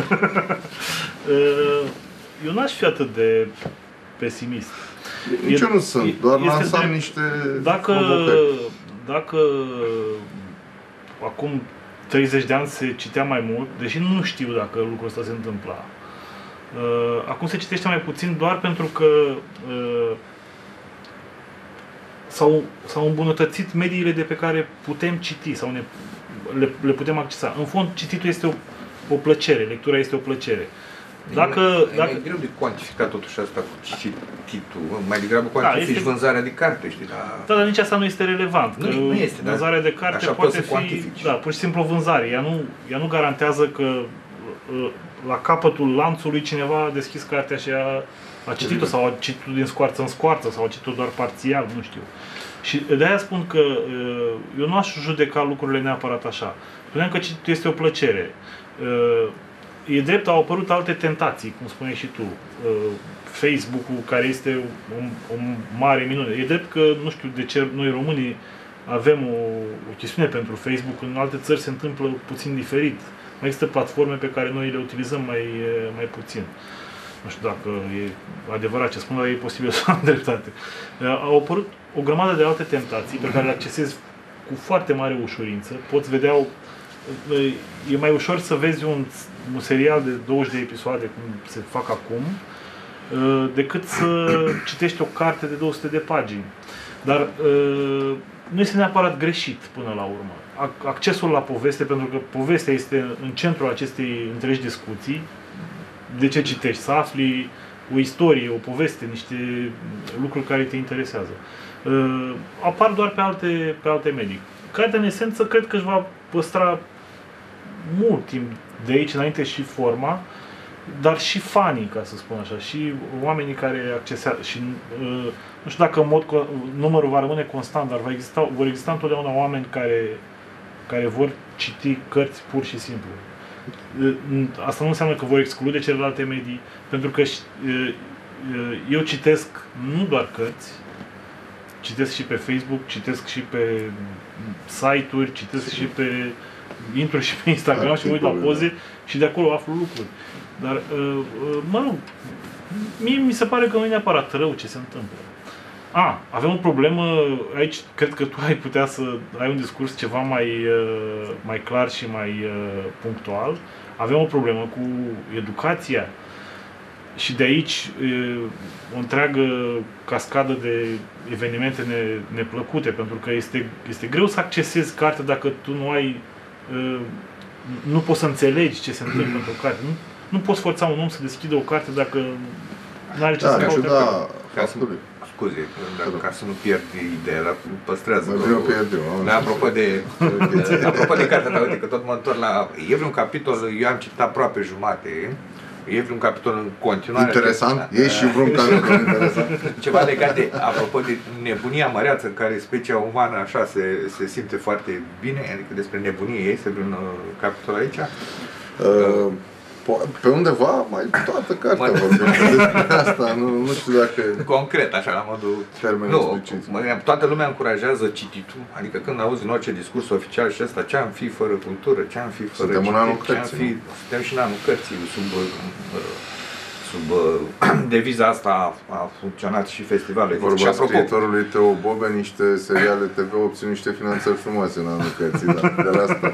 Eu n-aș fi atât de pesimist. Nici eu nu sunt, doar lansam niște provocări. Dacă acum 30 de ani se citea mai mult, deși nu știu dacă lucrul ăsta se întâmpla, acum se citește mai puțin doar pentru că s-au îmbunătățit mediile de pe care putem citi sau le putem accesa. În fond, cititul este o plăcere, lectura este o plăcere. E greu de cuantificat totuși asta cu cititul, mai degrabă cuantifici vânzarea de carte, știi? Da, dar nici asta nu este relevant. Nu este, vânzarea de carte poate fi, pur și simplu o vânzare. Ea nu garantează că la capătul lanțului cineva a deschis cartea și a citit-o sau a citit-o din scoarță în scoarță sau a citit-o doar parțial, nu știu. Și de-aia spun că eu nu aș judeca lucrurile neapărat așa. Spuneam că cititul este o plăcere. E drept, au apărut alte tentații, cum spuneai și tu. Facebook-ul, care este o mare minune. E drept că, nu știu de ce noi românii avem o chestiune pentru Facebook, în alte țări se întâmplă puțin diferit. Mai există platforme pe care noi le utilizăm mai puțin. Nu știu dacă e adevărat ce spun, dar e posibil să am dreptate. Au apărut o grămadă de alte tentații pe care le accesezi cu foarte mare ușurință. Poți vedea e mai ușor să vezi un serial de 20 de episoade, cum se fac acum, decât să citești o carte de 200 de pagini. Dar nu este neapărat greșit până la urmă. Accesul la poveste, pentru că povestea este în centrul acestei întregi discuții. De ce citești? Să afli o istorie, o poveste, niște lucruri care te interesează. Apar doar pe alte medii. Cartea, în esență, cred că își va păstra mult timp de aici înainte și forma, dar și fanii, ca să spun așa, și oamenii care accesează. Și nu știu dacă numărul va rămâne constant, dar vor exista întotdeauna oameni care vor citi cărți pur și simplu. Asta nu înseamnă că vor exclude celelalte medii, pentru că eu citesc nu doar cărți, citesc și pe Facebook, citesc și pe site-uri, citesc și intru și pe Instagram și mă uit la poze și de acolo aflu lucruri. Dar, mă rog, mie mi se pare că nu e neapărat rău ce se întâmplă. Avem o problemă, aici cred că tu ai putea să ai un discurs ceva mai clar și mai punctual. Avem o problemă cu educația și de aici o întreagă cascadă de evenimente neplăcute, pentru că este greu să accesezi cartea dacă tu nu poți să înțelegi ce se întâmplă într-o carte. Nu poți forța un om să deschidă o carte dacă nu are ce să caute acolo. Scuze, ca să nu pierd ideea, dar păstrează. Apropo de cartea ta, uite că tot mă întorc la... E vreun capitol, eu am citit aproape jumate, e vreun capitol în continuare. Interesant? E și vreun capitol interesant? Ceva legat de, apropo de nebunia măreață în care specia umană așa se simte foarte bine, adică despre nebunie este vreun capitol aici? Pe undeva, mai toată cartea vorbește despre asta, nu știu dacă... Concret, așa, la modul... Toată lumea încurajează cititul, adică când auzi în orice discurs oficial și ăsta, ce-am fi fără cultură, ce-am fi fără cititul, suntem și în anul cărții, sub deviza asta a funcționat și festivalul. Vorba scriitorului Teo Bobe, niște seriale TV obțin niște finanțări frumoase în anul cărții, de la asta.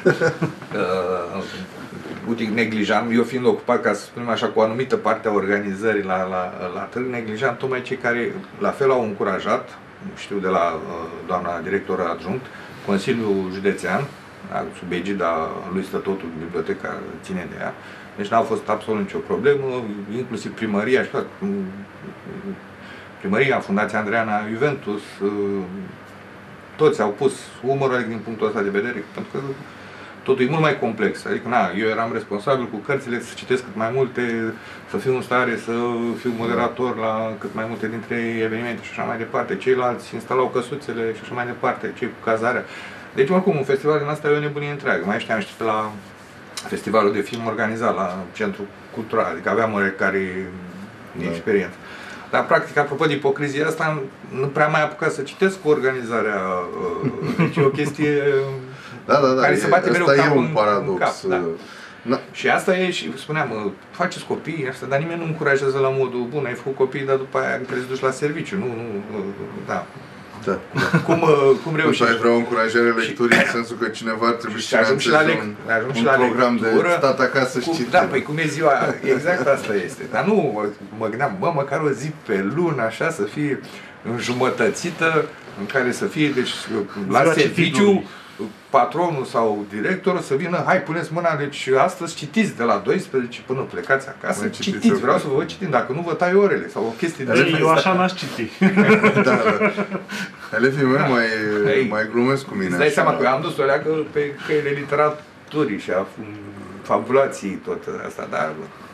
Neglijam, eu fiind ocupat, ca să spunem așa, cu o anumită parte a organizării la târg, neglijam tocmai cei care la fel au încurajat, știu de la doamna director adjunct, Consiliul Județean, sub egida lui stă totul, biblioteca ține de ea, Deci n-a fost absolut nicio problemă, inclusiv primăria și toată. Primăria, Fundația Andreana Juventus, toți au pus umărul din punctul ăsta de vedere, pentru că totul e mult mai complex. Adică, eu eram responsabil cu cărțile să citesc cât mai multe, să fiu în stare să fiu moderator la cât mai multe dintre evenimente și așa mai departe. Ceilalți instalau căsuțele și așa mai departe, cei cu cazarea. Deci, oricum, un festival din asta e o nebunie întreagă. Mai știam și pe la festivalul de film organizat la Centrul Cultural, adică aveam oarecare experiență. Dar, practic, apropo de ipocrizia asta, nu prea mai apucat să citesc cu organizarea. Deci e o chestie care se bate mereu capul un paradox. Cap, da. Și asta e, și spuneam, faceți copii, asta, dar nimeni nu încurajează la modul bun, ai făcut copii, dar după aia trebuie să duci la serviciu. Da. Cum reușești? Ai vrea o încurajare lecturii în sensul că cineva ar trebui să finanțeze un program de stat acasă și citi. Da, păi cum e ziua, exact asta este. Dar nu mă gândeam, măcar o zi pe lună, așa, să fie înjumătățită, în care să fie, deci, la serviciu, patronul sau directorul să vină, hai, puneți mâna, deci astăzi citiți de la 12 până plecați acasă, citiți, vreau să vă văd citind, dacă nu vă tai orele sau o chestie de eu așa n-aș citi. Da. Elevii mei mai glumesc cu mine. Îți dai seama că eu am dus o leacă pe căile literaturii și a fabulației tot asta, dar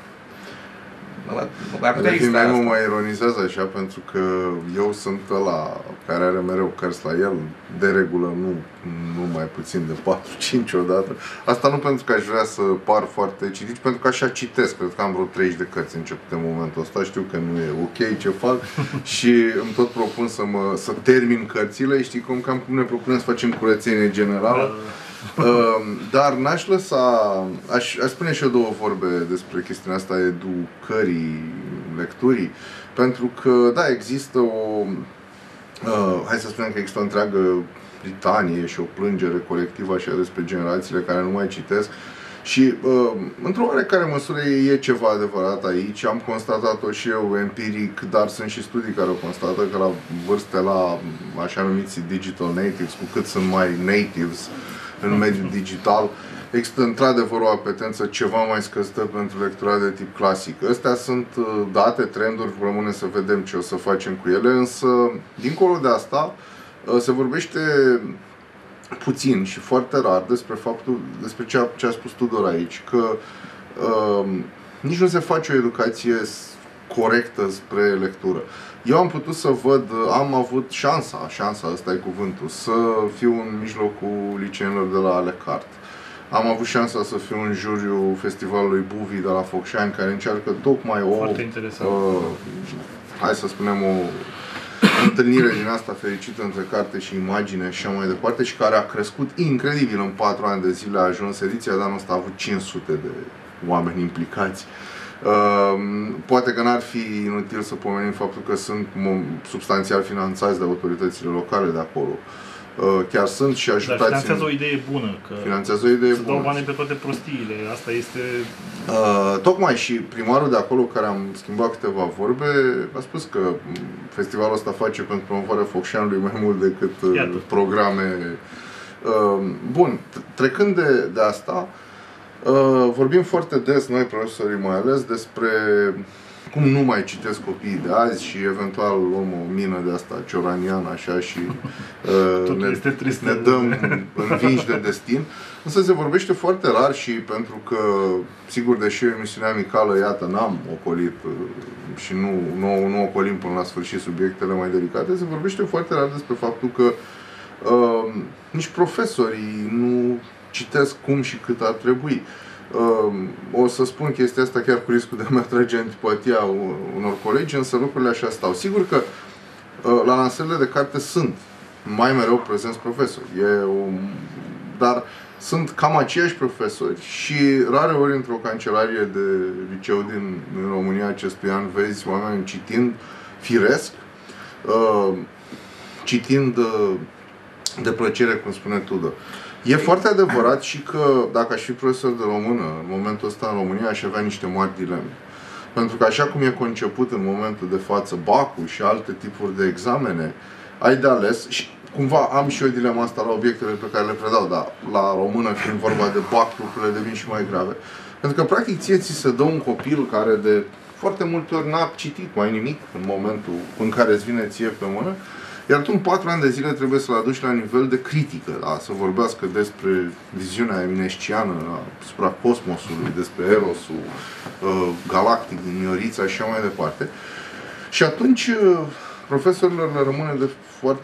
Elevii mei mă mai ironizează așa pentru că eu sunt ăla care are mereu cărți la el, de regulă nu mai puțin de 4-5 odată. Asta nu pentru că aș vrea să par foarte citit, ci pentru că așa citesc. Cred că am vreo 30 de cărți începute în momentul ăsta, știu că nu e ok ce fac și îmi tot propun să termin cărțile, știi cam cum ne propunem să facem curățenie generală. Dar n-aș lăsa, aș spune și eu două vorbe despre chestiunea asta educării, lecturii, pentru că, da, există hai să spunem că există o întreagă litanie și o plângere colectivă așa despre generațiile care nu mai citesc și, într-o oarecare măsură, e ceva adevărat aici. Am constatat-o și eu empiric, dar sunt și studii care o constată că la vârste, la așa numiți digital natives, cu cât sunt mai natives în mediul digital, există într-adevăr o apetență ceva mai scăzută pentru lectura de tip clasic. Astea sunt date, trenduri, rămâne să vedem ce o să facem cu ele, însă, dincolo de asta, se vorbește puțin și foarte rar despre ce a spus Tudor aici, că nici nu se face o educație corectă spre lectură. Eu am putut să văd, am avut șansa, ăsta e cuvântul, să fiu în mijlocul liceenilor de la Ale Carte. Am avut șansa să fiu în juriul festivalului Buvi de la Focșani, care încearcă tocmai hai să spunem, o întâlnire din asta fericită între carte și imagine și așa mai departe, și care a crescut incredibil în 4 ani de zile. A ajuns ediția de anul ăsta, a avut 500 de oameni implicați. Poate că n-ar fi inutil să pomenim faptul că sunt substanțial finanțați de autoritățile locale de acolo. Chiar sunt și ajutați. Dar finanțează o idee bună, că finanțează o idee bună. Dau bani pe toate prostiile. Asta este... Tocmai și primarul de acolo, care am schimbat câteva vorbe, a spus că festivalul ăsta face pentru promovarea Focșanului mai mult decât programe. Bun, trecând de asta, vorbim foarte des, noi profesorii mai ales, despre cum nu mai citesc copiii de azi și eventual luăm o mină de asta cioraniană așa și ne dăm învinși de destin. Însă se vorbește foarte rar și pentru că, sigur, deși o emisiune amicală, iată, n-am ocolit și nu ocolim până la sfârșit subiectele mai delicate, se vorbește foarte rar despre faptul că nici profesorii nu citesc cum și cât ar trebui. O să spun chestia asta chiar cu riscul de a-mi atrage antipatia unor colegi, însă lucrurile așa stau. Sigur că la lansările de carte sunt mai mereu prezenți profesori, dar sunt cam aceiași profesori și rare ori într-o cancelarie de liceu din România acestui an vezi oameni citind firesc, citind de plăcere, cum spune Tudor. E foarte adevărat și că dacă aș fi profesor de română în momentul ăsta în România, aș avea niște mari dileme. Pentru că așa cum e conceput în momentul de față BAC-ul și alte tipuri de examene, ai de ales, și cumva am și eu dilema asta la obiectele pe care le predau, dar la română, fiind vorba de BAC, lucrurile devin și mai grave. Pentru că, practic, ție ți se dă un copil care de foarte multe ori n-a citit mai nimic în momentul în care îți vine ție pe mână, iar tu în 4 ani de zile trebuie să-l aduci la nivel de critică, da? Să vorbească despre viziunea eminesciană asupra cosmosului, despre Erosul galactic din Miorița și așa mai departe. Și atunci profesorilor le rămâne de foarte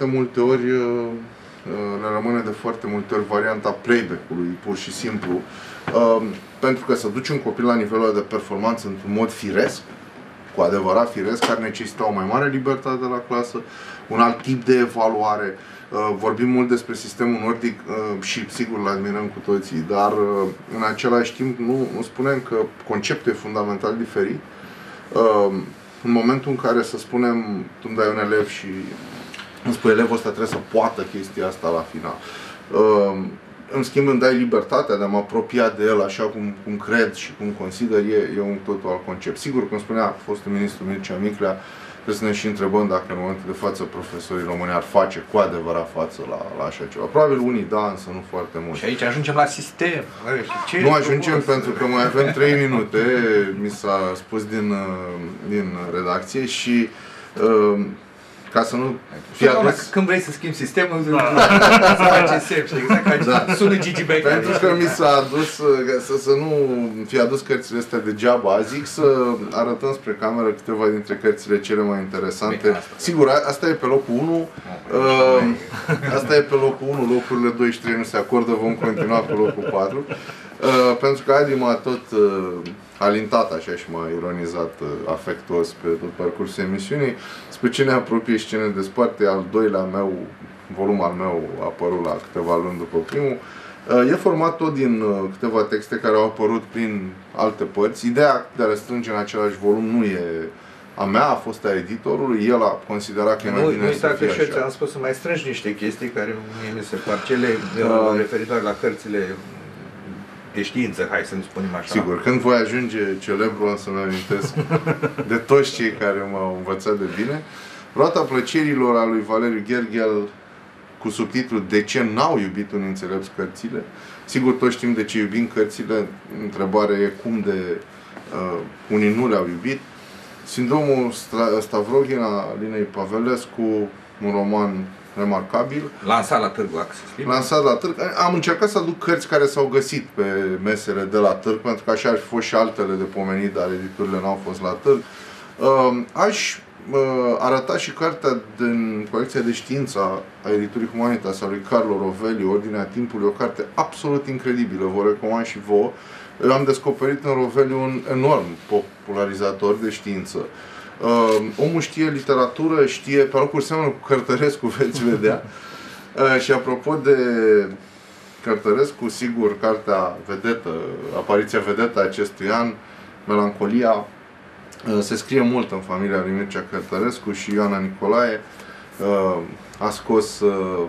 multe ori varianta playback-ului, pur și simplu, pentru că să duci un copil la nivelul de performanță într-un mod firesc, cu adevărat firesc, care necesită o mai mare libertate de la clasă, un alt tip de evaluare. Vorbim mult despre sistemul nordic și sigur îl admirăm cu toții, dar în același timp nu spunem că conceptul e fundamental diferit. În momentul în care, să spunem, tu îmi dai un elev și îmi spui elevul ăsta trebuie să poată chestia asta la final. În schimb îmi dai libertatea de a mă apropia de el așa cum cred și cum consider, e un totul alt concept. Sigur, cum spunea fostul ministru Mircea Miclea, trebuie să ne și întrebăm dacă în momentul de față profesorii români ar face cu adevărat față la așa ceva. Probabil unii da, însă nu foarte mult. Și aici ajungem la sistem. Nu ajungem pentru că mai avem 3 minute, mi s-a spus din redacție și ca să nu fie adus... Când vrei să schimbi sistemul, să faci semn, exact ca sună Gigi Beckham. Pentru că mi s-a adus, să nu fie adus cărțile astea degeaba, zic să arătăm spre cameră câteva dintre cărțile cele mai interesante. Sigur, asta e pe locul 1, asta e pe locul 1, locurile 2 și 3 nu se acordă, vom continua pe locul 4. Pentru că Adi m-a tot alintat așa și m-a ironizat afectuos pe tot parcursul emisiunii. Spre ce ne apropie și ce ne desparte, al doilea meu, volum al meu, a apărut la câteva luni după primul. E format tot din câteva texte care au apărut prin alte părți. Ideea de a le strânge în același volum nu e a mea, a fost a editorului, el a considerat că e mai bine să fie așa. Nu, ți-am spus să mai strângi niște chestii care mie mi se par cele referitoare la cărțile de știință, hai să ne spunem așa. Sigur, când voi ajunge celebru, am să-mi amintesc de toți cei care m-au învățat de bine. Roata plăcerilor a lui Valeriu Gherghel, cu subtitlul De ce n-au iubit unii înțelepți cărțile. Sigur, toți știm de ce iubim cărțile, întrebarea e cum de unii nu le-au iubit. Sindromul Stavroghin a Alinei Pavelescu, un roman remarcabil. Lansat la Târgu Access. Lansat la Târg. Am încercat să aduc cărți care s-au găsit pe mesele de la Târg, pentru că așa ar fi fost și altele de pomenit, dar editurile n-au fost la Târg. Aș arăta și cartea din colecția de știință a editurii Humanitas a lui Carlo Rovelli, Ordinea Timpului, o carte absolut incredibilă, vă recomand și vouă. Eu am descoperit în Rovelli un enorm popularizator de știință. Omul știe literatură, știe, pe locuri seamănă cu Cărtărescu, veți vedea. Și apropo de Cărtărescu, sigur, cartea vedetă, apariția vedetă a acestui an, Melancolia, se scrie mult în familia lui Mircea Cărtărescu și Ioana Nicolae a scos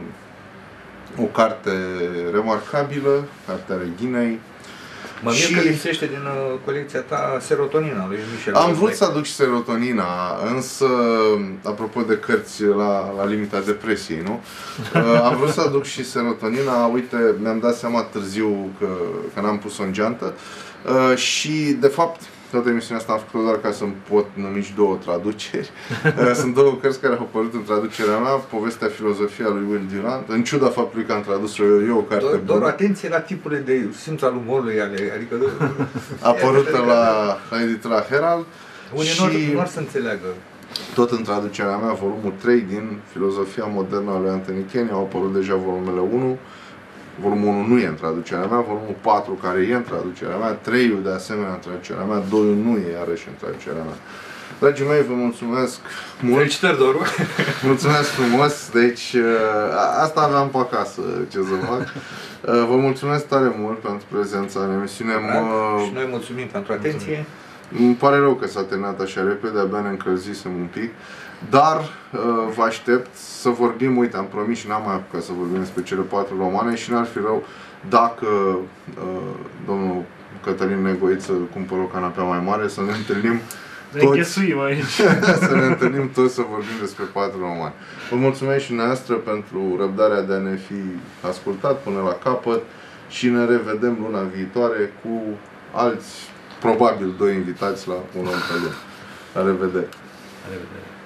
o carte remarcabilă, Cartea Reghinei. Mă mir că lipsește din colecția ta Serotonina lui Michel. Am vrut să aduc și Serotonina, însă, apropo de cărți la limita depresiei, nu? Am vrut să aduc și Serotonina, uite, mi-am dat seama târziu că n-am pus-o în geantă și, de fapt, toată emisiunea asta am făcut doar ca să-mi pot numi și 2 traduceri. Sunt 2 cărți care au apărut în traducerea mea, Povestea Filozofia lui Will Durant, în ciuda faptului că am tradus-o eu, o carte bună. Doar atenție la tipurile de simț al umorului, adică... apărută la editura Herald. Unii nu ar să înțeleagă. Tot în traducerea mea, volumul 3 din Filozofia modernă a lui Anthony Kenny, au apărut deja volumele 1. Volumul 1 nu e în traducerea mea, volumul 4 care e în traducerea mea, 3-ul de asemenea în traducerea mea, 2-ul nu e iarăși în traducerea mea. Dragii mei, vă mulțumesc mult. Felicitări, Doru! Mulțumesc frumos, deci asta aveam pe acasă, ce să fac. Vă mulțumesc tare mult pentru prezența în emisiune. Și noi mulțumim pentru atenție. Îmi pare rău că s-a terminat așa repede, abia ne încălzisem un pic. Dar vă aștept să vorbim, uite, am promis și n-am mai apucat să vorbim despre cele 4 romane și n-ar fi rău dacă domnul Cătălin Negoiță cumpără o canapea mai mare, să ne întâlnim toți, să ne întâlnim toți să vorbim despre 4 romane. Vă mulțumesc și noastră pentru răbdarea de a ne fi ascultat până la capăt și ne revedem luna viitoare cu alți, probabil 2 invitați la un om pe lună. La revedere! La revedere!